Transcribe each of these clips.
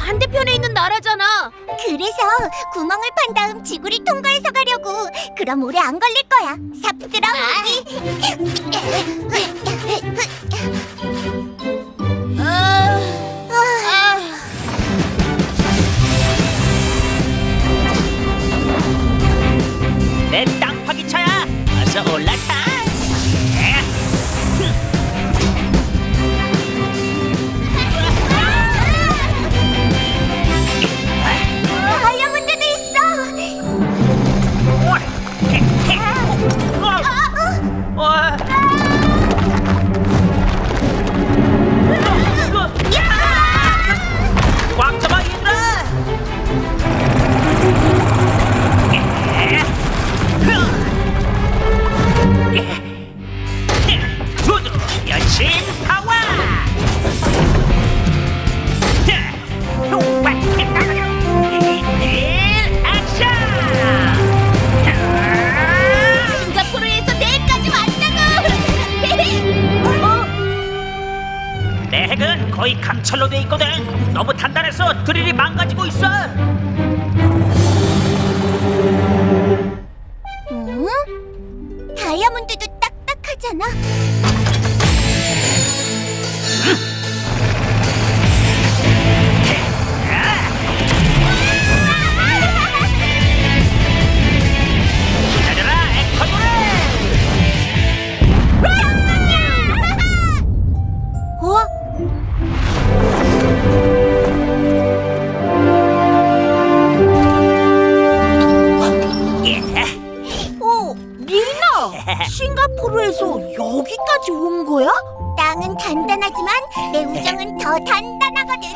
반대편에 있는 나라잖아. 그래서 구멍을 판 다음 지구를 통과해서 가려고. 그럼 오래 안 걸릴 거야. 삽들어 오기. 내 땅 파기 차야. 어서 올라타. 다이아몬드도 있어. 꽉 잡아 얘들아. 두두 여신 파워. 액션. 싱가포르에서 내일까지 왔다고. 내 핵은 거의 강철로 돼 있거든. 너무 단단해서 드릴이 망가지고 있어. 응? 다이아몬드도 딱딱하잖아. 기다려라 에코노레. 어? 리나! 싱가포르에서 여기까지 온 거야? 땅은 단단하지만 내 우정은 더 단단하거든.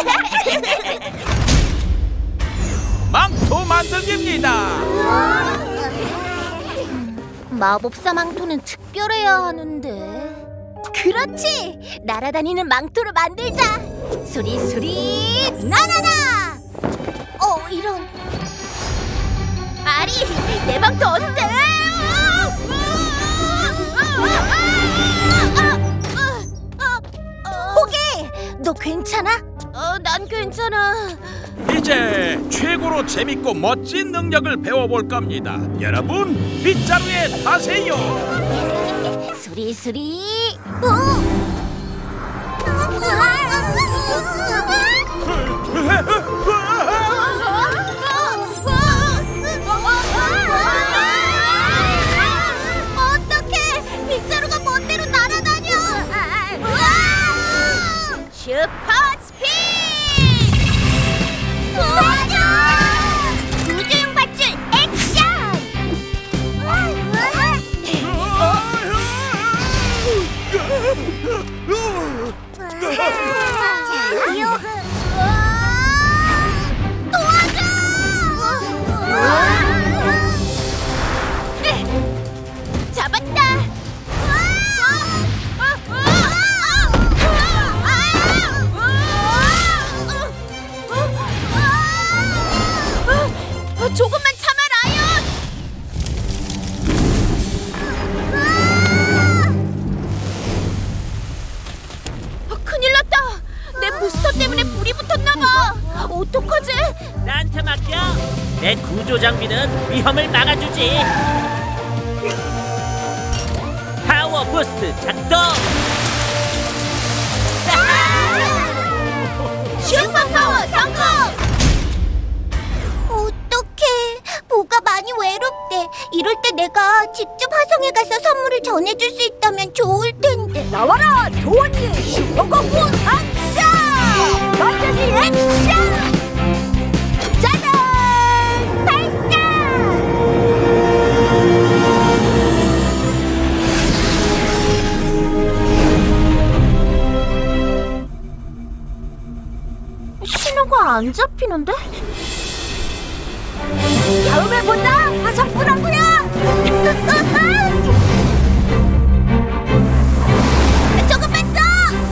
망토 만들기입니다. 마법사 망토는 특별해야 하는데. 그렇지! 날아다니는 망토를 만들자! 수리수리 나나나! 이런. 아리, 내 망토 어때? 호기! 너 괜찮아? 난 괜찮아. 이제 최고로 재밌고 멋진 능력을 배워볼 겁니다. 여러분, 빗자루에 타세요. 수리수리. 어떡해! 빗자루가 멋대로 날아다녀! 슈퍼 스피드! 도와줘! 우주용 밧줄 액션! 잡았다! 조금만 참아, 라이언! 큰일 났다! 내 부스터 때문에 불이 붙었나봐! 어떡하지? 나한테 맡겨. 내 구조 장비는 위험을 막아주지. 파워 부스트 작동. 슈퍼파워 성공! 어떡해. 보가 많이 외롭대. 이럴 때 내가 직접 화성에 가서 선물을 전해줄 수 있다면 좋을 텐데. 나와라! 조언니 슈퍼거프 상자! 만들기 액션! 짜잔! 발사! 신호가 안 잡히는데? 다음에 보자! 화성분하구야! 조금만 더!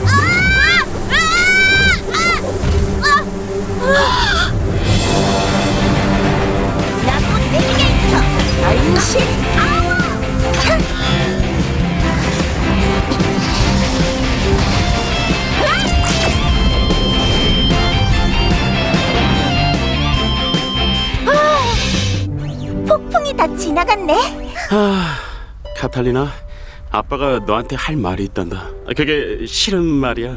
나도 내비게이터! 변신 아워! 카탈리나, 아빠가 너한테 할 말이 있단다. 그게 싫은 말이야.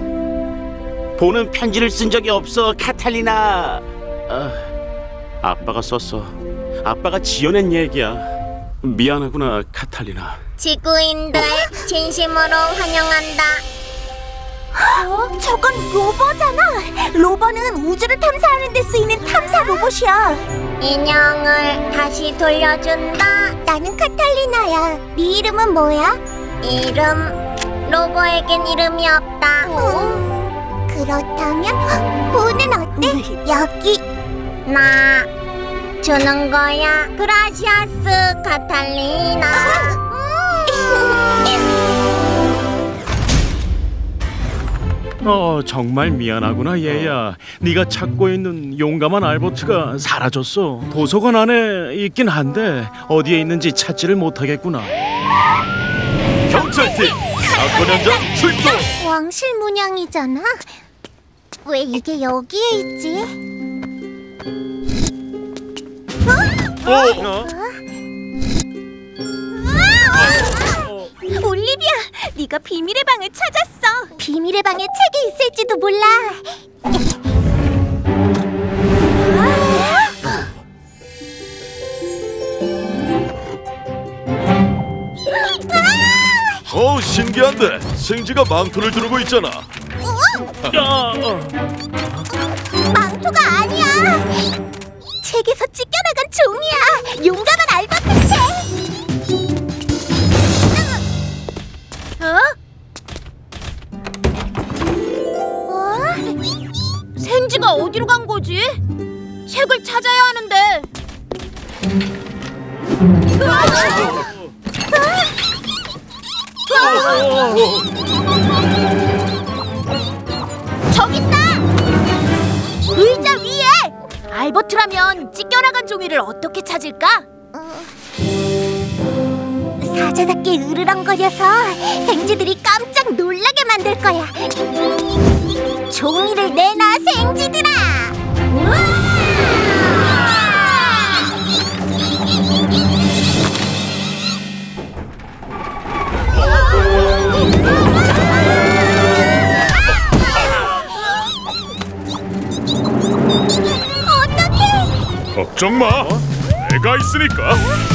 보는 편지를 쓴 적이 없어, 카탈리나. 아빠가 썼어. 아빠가 지어낸 얘기야. 미안하구나, 카탈리나. 지구인들 진심으로 환영한다. 저건 로버잖아. 로버는 우주를 탐사하는 데 쓰이는 탐사 로봇이야. 인형을 다시 돌려준다. 나는 카탈리나야. 네 이름은 뭐야? 이름? 로버에겐 이름이 없다. 그렇다면 보는 어때? 여기. 나 주는 거야. 그라시아스 카탈리나. 정말 미안하구나, 얘야. 네가 찾고 있는 용감한 알버트가 사라졌어. 도서관 안에 있긴 한데 어디에 있는지 찾지를 못하겠구나. 경찰팀 사건 현장 출동. 왕실 문양이잖아. 왜 이게 여기에 있지? 올리비아, 네가 비밀의 방을 찾았어. 비밀의 방에 책이 있을지도 몰라. 신기한데 생지가 망토를 두르고 있잖아. 망토가 아니야. 책에서 찢겨나간 종이야. 용감한 알버트 책. 생지가 어디로 간 거지? 책을 찾아야 하는데. 저기 있다. 의자 위에. 알버트라면 찢겨나간 종이를 어떻게 찾을까? 사자답게 으르렁거려서 생쥐들이 깜짝 놀라게 만들 거야. 종이를 내놔, 생쥐들아. 어떡해? 걱정 마. 내가 있으니까.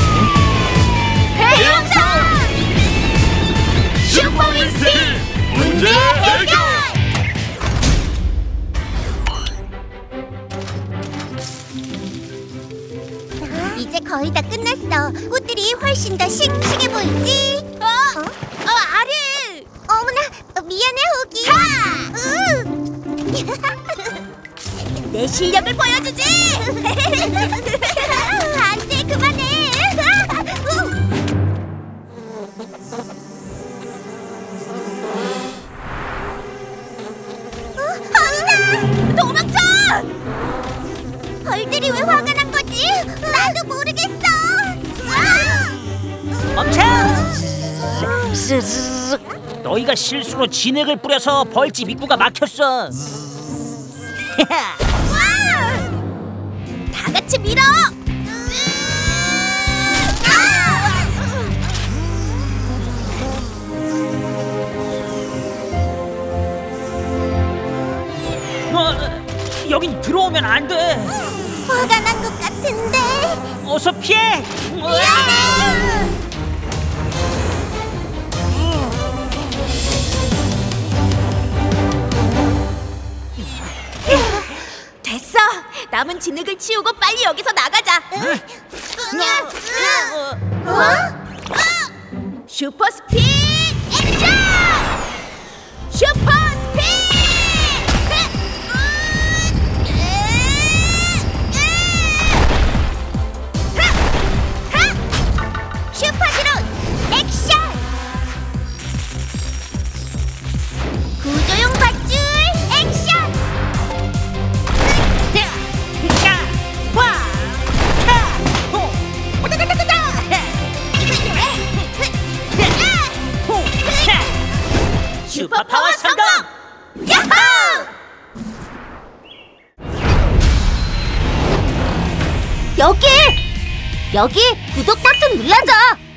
대형사! 슈퍼민스티 문제 해결. 이제 거의 다 끝났어. 꽃들이 훨씬 더 싱싱해 보이지? 아리! 어머나, 미안해, 호기. 내 실력을 보여주지! 안 돼, 그만해. 도망쳐! 벌들이 왜 화가 난 거지? 나도 모르겠어. 멈춰! 너희가 실수로 진액을 뿌려서 벌집 입구가 막혔어. 다 같이 밀어! 여긴 들어오면 안 돼. 화가 난 것 같은데. 어서 피해. 미안해. 됐어! 남은 진흙을 치우고 빨리 여기서 나가자! 슈퍼 스피드 액션! 슈퍼 스피드! 슈퍼드론 액션! 구조용 밧줄 액션! 슈퍼파워 성공! 야호! 여기! 여기 구독 버튼 눌러줘.